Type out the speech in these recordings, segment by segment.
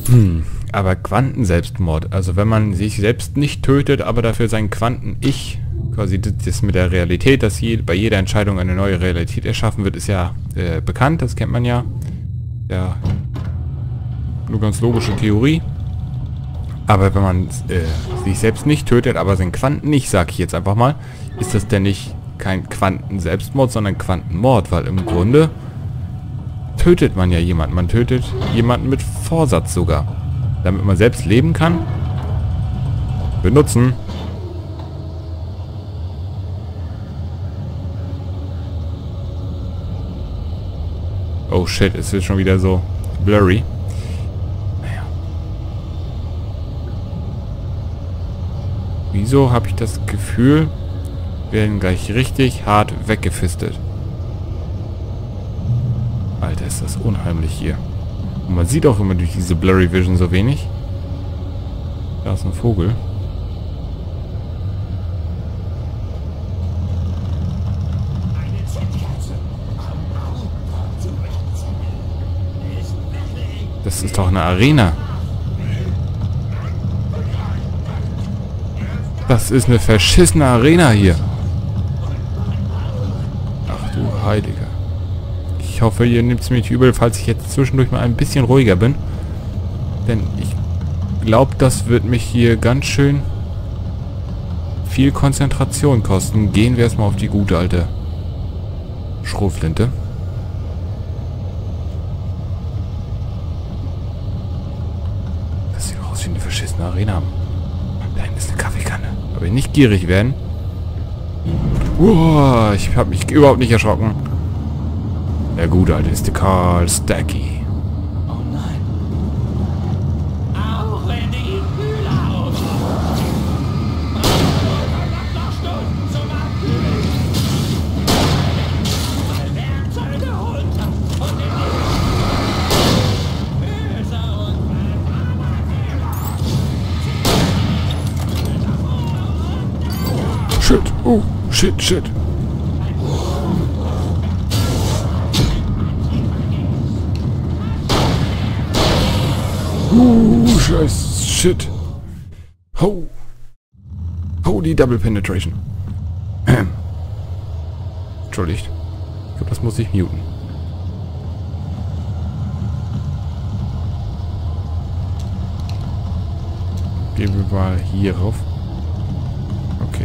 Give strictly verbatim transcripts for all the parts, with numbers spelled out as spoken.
Hm, aber Quantenselbstmord, also wenn man sich selbst nicht tötet, aber dafür sein Quanten-Ich, quasi das mit der Realität, dass je, bei jeder Entscheidung eine neue Realität erschaffen wird, ist ja äh, bekannt, das kennt man ja. Ja, nur ganz logische Theorie. Aber wenn man äh, sich selbst nicht tötet, aber sein Quanten-Ich, sag ich jetzt einfach mal, ist das denn nicht kein Quantenselbstmord, sondern Quantenmord, weil im Grunde tötet man ja jemanden. Man tötet jemanden mit Vorsatz sogar. Damit man selbst leben kann. Benutzen. Oh shit, es wird schon wieder so blurry. Naja. Wieso habe ich das Gefühl, wir werden gleich richtig hart weggefistet. Alter, ist das unheimlich hier. Und man sieht auch immer durch diese Blurry Vision so wenig. Da ist ein Vogel. Das ist doch eine Arena. Das ist eine verschissene Arena hier. Ach du Heiliger. Ich hoffe, ihr nehmt es mir nicht übel, falls ich jetzt zwischendurch mal ein bisschen ruhiger bin. Denn ich glaube, das wird mich hier ganz schön viel Konzentration kosten. Gehen wir erstmal auf die gute alte Schrotflinte. Das sieht aus wie eine verschissene Arena. Da hinten ist eine Kaffeekanne. Aber nicht gierig werden. Uah, ich habe mich überhaupt nicht erschrocken. Der gute alte ist der Karl Stacky. Oh nein. Auch wenn die Kühler aus. Zum Abkühlen. Weil Werkzeuge runter und in die Böse und Shit, oh, shit, shit. Uh, scheiß Shit. Ho. Ho, die Double Penetration. Ähm. Entschuldigt. Ich glaube, das muss ich muten. Gehen wir mal hier rauf. Okay.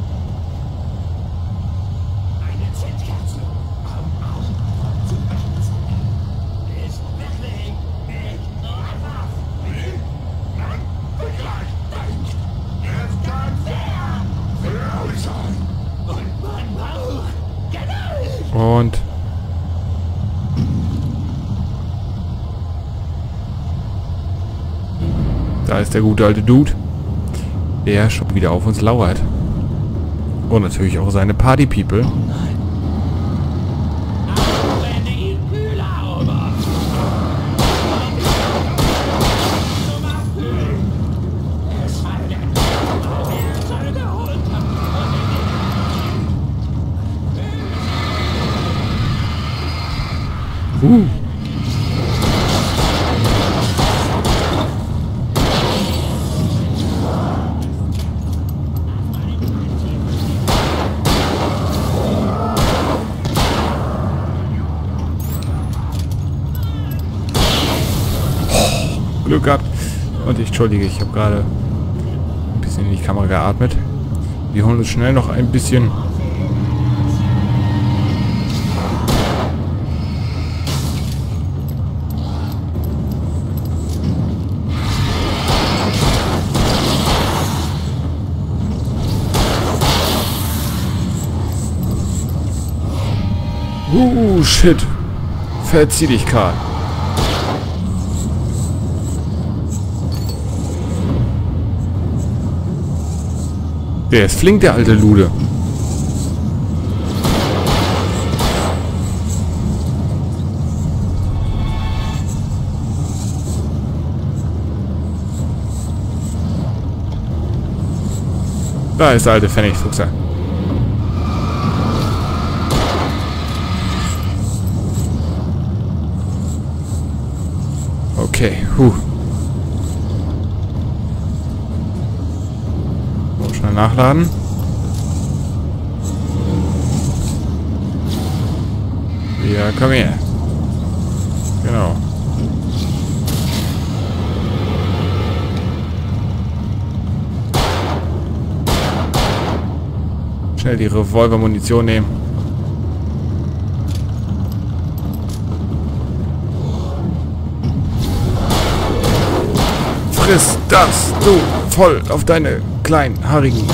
eine Zündkerze. Am Augen zu wechseln. Ist wirklich nicht nur ein Waff. Nein, vielleicht nicht. Es kann sehr gefährlich sein. Und man braucht Geduld. Und... Da ist der gute alte Dude, der schon wieder auf uns lauert. Und natürlich auch seine Party-People. Auch wenn die Kühler ober. Zum Abkühlen. Es fallen Werkzeuge runter und in die Uh. Glück gehabt. Und ich entschuldige, ich habe gerade ein bisschen in die Kamera geatmet. Wir holen uns schnell noch ein bisschen... Uh, shit. Verzieh dich, Karl. Der ist flink, der alte Lude. Da ist der alte Pfennigfuchser. Okay, huh. Mal nachladen. Ja, komm her. Genau. Schnell die Revolver-Munition nehmen. Friss das, du, voll auf deine kleinen, haarigen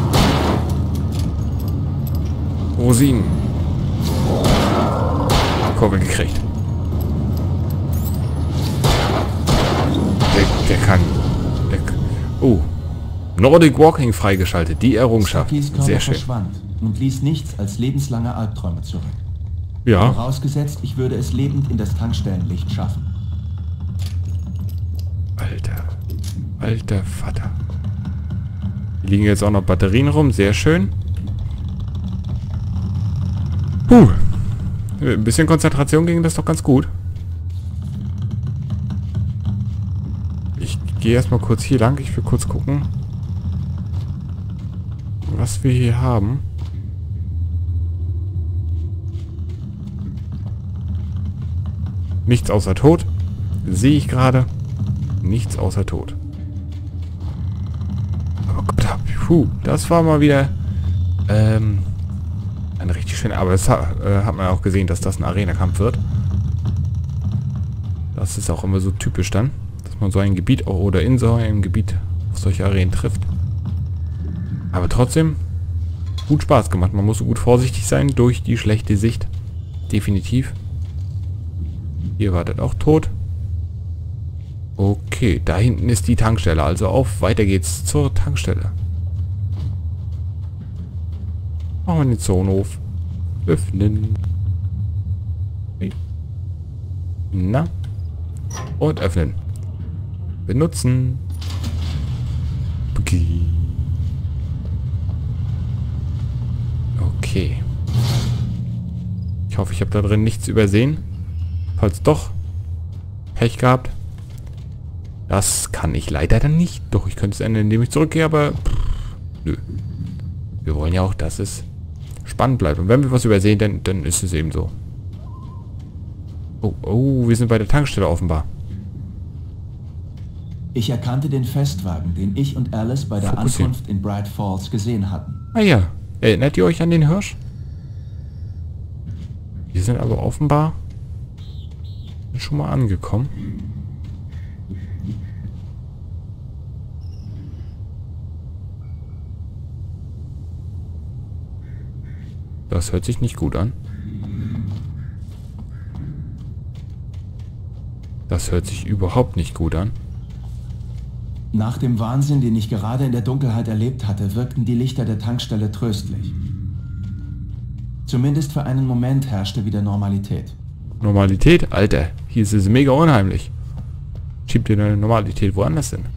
Rosinen. Kurve gekriegt. Der, der kann... Der, oh. Nordic Walking freigeschaltet. Die Errungenschaft. Sehr schön. Verschwand und ließ nichts als lebenslange Albträume zurück. Ja. Vorausgesetzt, ich würde es lebend in das Tankstellenlicht schaffen. Alter. Alter Vater. Hier liegen jetzt auch noch Batterien rum. Sehr schön. Puh. Ein bisschen Konzentration ging das doch ganz gut. Ich gehe erstmal kurz hier lang. Ich will kurz gucken, was wir hier haben. Nichts außer Tod. Sehe ich gerade. Nichts außer Tod. Oh Gott, puh, das war mal wieder ähm, ein richtig schön. Aber das hat, äh, hat man auch gesehen, dass das ein Arena-Kampf wird. Das ist auch immer so typisch dann, dass man so ein Gebiet auch oder in so einem Gebiet auf solche Arenen trifft. Aber trotzdem gut Spaß gemacht. Man muss so gut vorsichtig sein durch die schlechte Sicht. Definitiv. Hier wartet auch tot. Okay, da hinten ist die Tankstelle. Also auf, weiter geht's zur Tankstelle. Machen wir den Zonenhof. Öffnen. Na. Und öffnen. Benutzen. Okay. Okay. Ich hoffe, ich habe da drin nichts übersehen. Falls doch, Pech gehabt. Das kann ich leider dann nicht. Doch, ich könnte es ändern, indem ich zurückgehe, aber pff, nö. Wir wollen ja auch, dass es spannend bleibt. Und wenn wir was übersehen, dann, dann ist es eben so. Oh, oh, wir sind bei der Tankstelle offenbar. Ich erkannte den Festwagen, den ich und Alice bei der Fokussieren. Ankunft in Bright Falls gesehen hatten. Ah ja, erinnert ihr euch an den Hirsch? Wir sind aber offenbar schon mal angekommen. Das hört sich nicht gut an. Das hört sich überhaupt nicht gut an. Nach dem Wahnsinn, den ich gerade in der Dunkelheit erlebt hatte, wirkten die Lichter der Tankstelle tröstlich. Zumindest für einen Moment herrschte wieder Normalität. Normalität? Alter, hier ist es mega unheimlich. Schiebt dir deine Normalität woanders hin.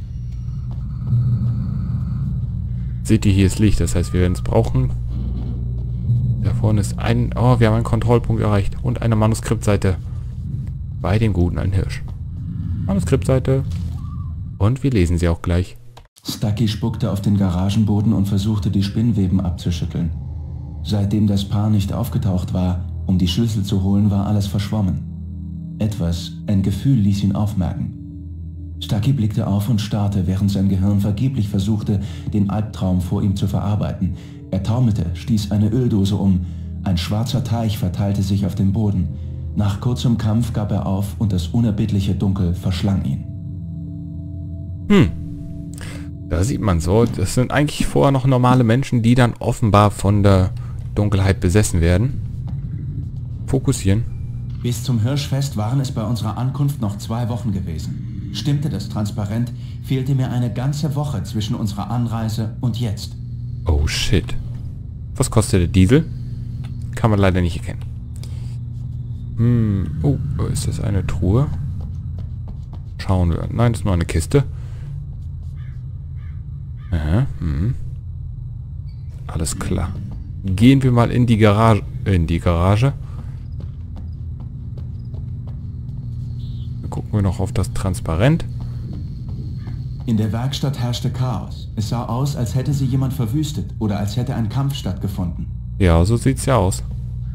Seht ihr, hier ist Licht, das heißt, wir werden es brauchen. Da vorne ist ein... Oh, wir haben einen Kontrollpunkt erreicht. Und eine Manuskriptseite. Bei dem guten alten Hirsch. Manuskriptseite. Und wir lesen sie auch gleich. Stucky spuckte auf den Garagenboden und versuchte, die Spinnweben abzuschütteln. Seitdem das Paar nicht aufgetaucht war, um die Schlüssel zu holen, war alles verschwommen. Etwas, ein Gefühl ließ ihn aufmerken. Stucky blickte auf und starrte, während sein Gehirn vergeblich versuchte, den Albtraum vor ihm zu verarbeiten. Er taumelte, stieß eine Öldose um. Ein schwarzer Teich verteilte sich auf dem Boden. Nach kurzem Kampf gab er auf und das unerbittliche Dunkel verschlang ihn. Hm. Da sieht man so, das sind eigentlich vorher noch normale Menschen, die dann offenbar von der Dunkelheit besessen werden. Fokussieren. Bis zum Hirschfest waren es bei unserer Ankunft noch zwei Wochen gewesen. Stimmte das transparent, fehlte mir eine ganze Woche zwischen unserer Anreise und jetzt. Oh shit. Was kostet der Diesel? Kann man leider nicht erkennen. Hm. Oh, ist das eine Truhe? Schauen wir. Nein, das ist nur eine Kiste. Aha, hm. Alles klar. Gehen wir mal in die Garage. In die Garage. Dann gucken wir noch auf das Transparent. In der Werkstatt herrschte Chaos. Es sah aus, als hätte sie jemand verwüstet oder als hätte ein Kampf stattgefunden. Ja, so sieht's ja aus.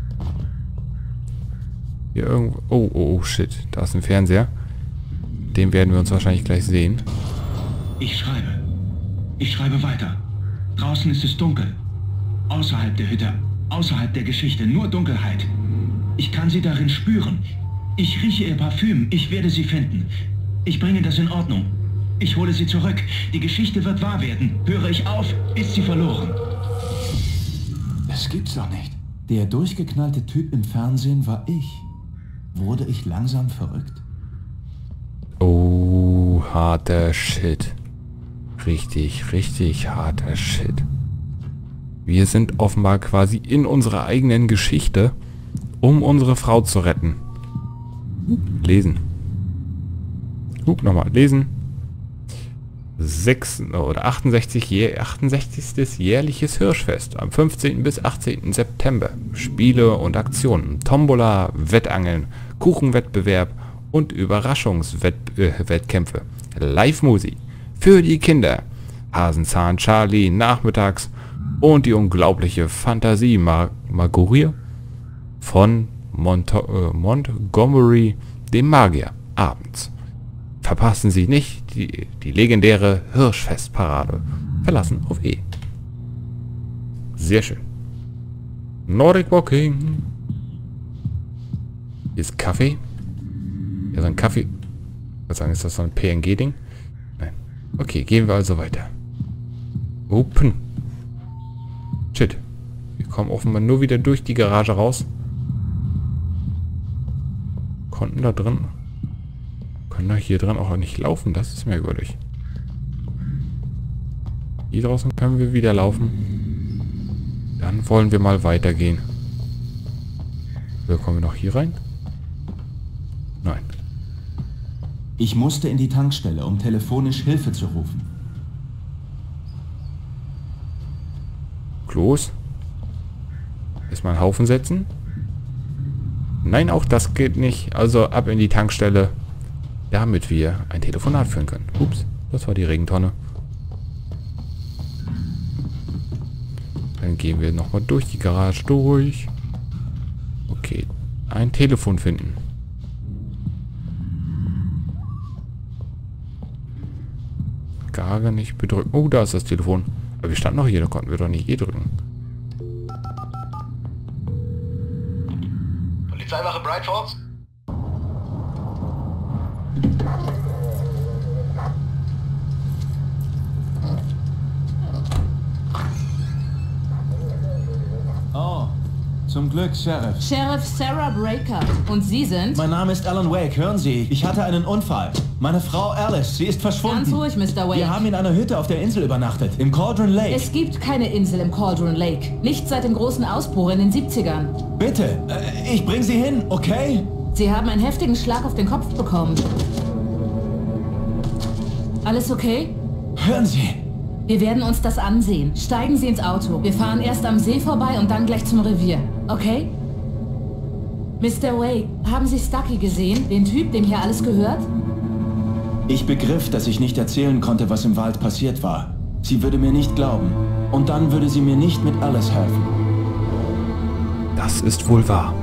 Hier irgendwo... Oh, oh, oh, shit. Da ist ein Fernseher. Den werden wir uns wahrscheinlich gleich sehen. Ich schreibe. Ich schreibe weiter. Draußen ist es dunkel. Außerhalb der Hütte. Außerhalb der Geschichte. Nur Dunkelheit. Ich kann sie darin spüren. Ich rieche ihr Parfüm. Ich werde sie finden. Ich bringe das in Ordnung. Ich hole sie zurück. Die Geschichte wird wahr werden. Höre ich auf, ist sie verloren. Das gibt's doch nicht. Der durchgeknallte Typ im Fernsehen war ich. Wurde ich langsam verrückt? Oh, harter Shit. Richtig, richtig harter Shit. Wir sind offenbar quasi in unserer eigenen Geschichte, um unsere Frau zu retten. Lesen. Hup, nochmal lesen. sechs oder achtundsechzig, achtundsechzigstes jährliches Hirschfest am fünfzehnten bis achtzehnten September. Spiele und Aktionen, Tombola, Wettangeln, Kuchenwettbewerb und Überraschungswettkämpfe. Live-Musik für die Kinder. Hasenzahn Charlie nachmittags und die unglaubliche Fantasie Mar Magorie von Monto äh, Montgomery, dem Magier, abends. Verpassen Sie nicht die, die legendäre Hirschfestparade. Verlassen auf E. Sehr schön. Nordic Walking. Hier ist Kaffee. Hier ist ein Kaffee. Ich würde sagen, ist das so ein P N G-Ding? Nein. Okay, gehen wir also weiter. Open. Shit. Wir kommen offenbar nur wieder durch die Garage raus. Konnten da drin... Können da hier dran auch nicht laufen, das ist merkwürdig. Hier draußen können wir wieder laufen. Dann wollen wir mal weitergehen. Oder kommen wir noch hier rein? Nein. Ich musste in die Tankstelle, um telefonisch Hilfe zu rufen. Klos. Erstmal einen Haufen setzen. Nein, auch das geht nicht. Also ab in die Tankstelle, damit wir ein Telefonat führen können. Ups, das war die Regentonne. Dann gehen wir nochmal durch die Garage durch. Okay, ein Telefon finden. Gar nicht bedrücken. Oh, da ist das Telefon. Aber wir standen noch hier, da konnten wir doch nicht hier drücken. Polizeiwache Bright-Falls? Oh, zum Glück, Sheriff. Sheriff Sarah Breaker. Und Sie sind? Mein Name ist Alan Wake, hören Sie. Ich hatte einen Unfall. Meine Frau Alice, sie ist verschwunden. Ganz ruhig, Mister Wake. Wir haben in einer Hütte auf der Insel übernachtet, im Cauldron Lake. Es gibt keine Insel im Cauldron Lake. Nicht seit dem großen Ausbruch in den siebzigern. Bitte, äh, ich bring Sie hin, okay? Sie haben einen heftigen Schlag auf den Kopf bekommen. Alles okay? Hören Sie. Wir werden uns das ansehen. Steigen Sie ins Auto. Wir fahren erst am See vorbei und dann gleich zum Revier. Okay? Mister Wake, haben Sie Stucky gesehen? Den Typ, dem hier alles gehört? Ich begriff, dass ich nicht erzählen konnte, was im Wald passiert war. Sie würde mir nicht glauben. Und dann würde sie mir nicht mit Alice helfen. Das ist wohl wahr.